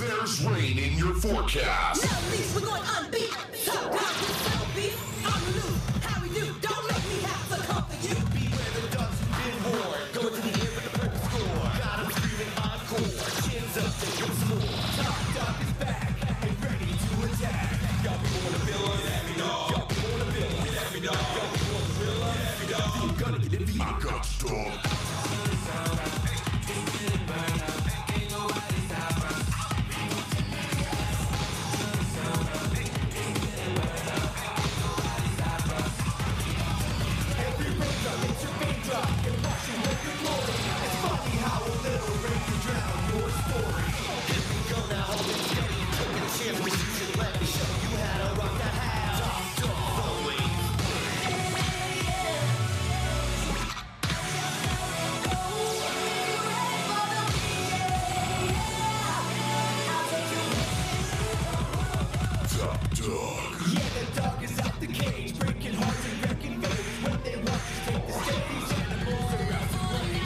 There's rain in your forecast. Now least we're going unbeat. Top dog with selfies. On the loose, how we do. Don't make me have to come for you. Beware the dogs who've been horned. Go to the air with the purple score. Got 'em screaming encore. Chins up, they give some more. Top dog is back and ready to attack. Y'all be on the bill on every dog. Y'all be on the bill on every dog. Y'all be on the bill on every dog. You're gonna get it beat. I got you, dog. Yeah, the dog is out the cage, breaking hearts and wrecking waves. What they want is take the stage. Animals are out to play.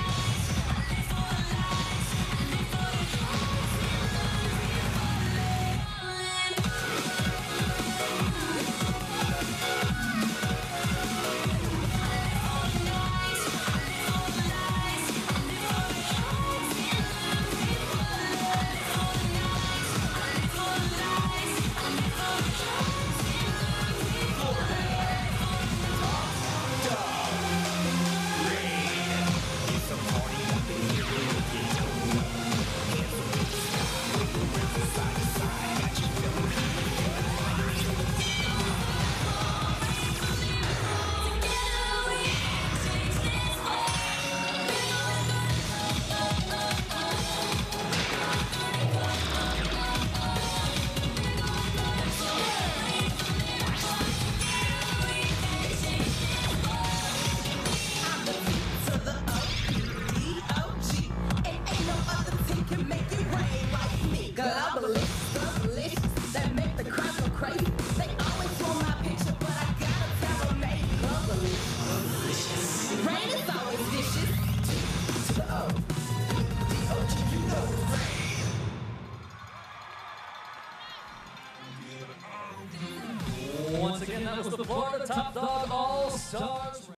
That make the crowd go crazy. They always want my picture, but I gotta tell them they delicious. Rain is always vicious. To the O, D-O-G, you know it's rain. Once again, that was the Florida Top Dog All-Stars.